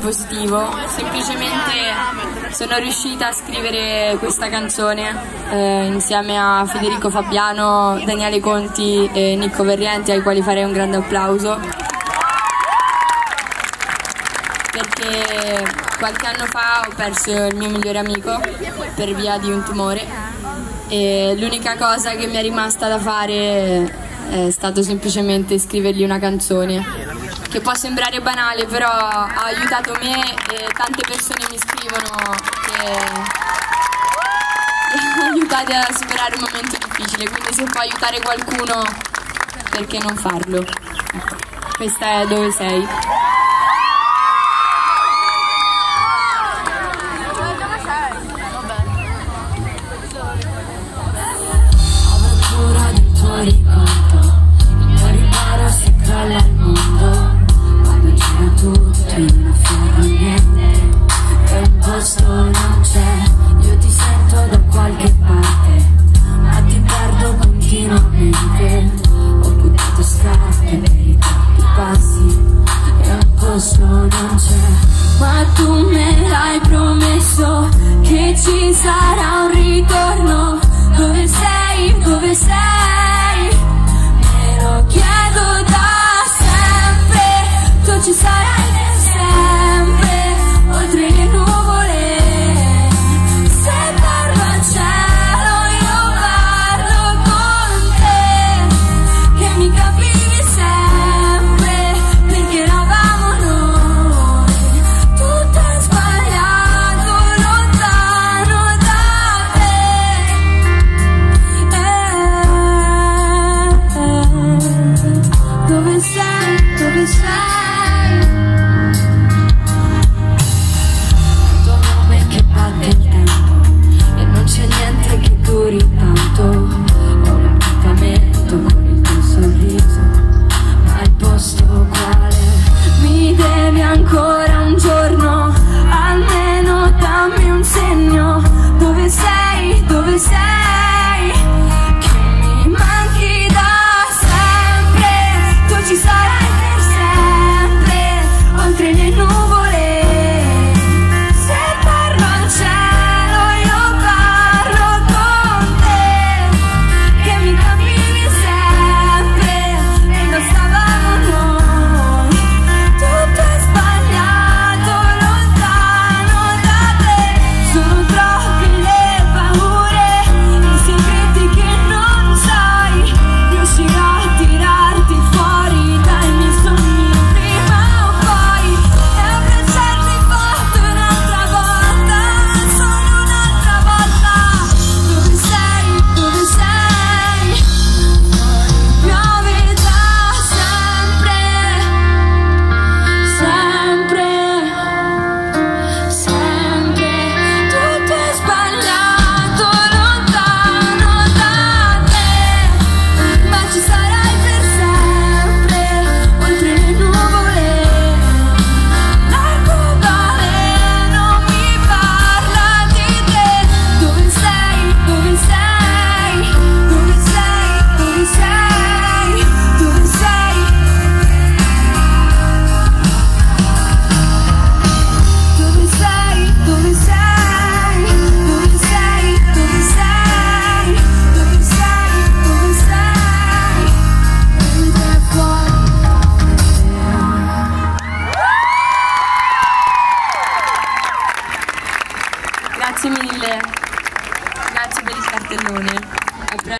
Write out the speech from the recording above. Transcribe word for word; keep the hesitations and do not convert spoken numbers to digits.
positivo, semplicemente sono riuscita a scrivere questa canzone eh, insieme a Federico Fabiano, Daniele Conti e Nicco Verrienti, ai quali farei un grande applauso, perché qualche anno fa ho perso il mio migliore amico per via di un tumore e l'unica cosa che mi è rimasta da fare è stato semplicemente scrivergli una canzone che può sembrare banale, però ha aiutato me e tante persone mi scrivono che mi aiutate a superare un momento difficile, quindi se può aiutare qualcuno perché non farlo. Ecco. Questa è Dove sei. Io ti sento da qualche parte, ma ti perdo continuamente. Ho buttato scarpe nei tanti passi e un posto non c'è, ma tu me l'hai promesso che ci sarà un ritorno. Dove sei? Dove sei? Me lo chiedo da sempre. Tu ci sarai per sempre, oltre le nuvole. Grazie mille, grazie per il cartellone.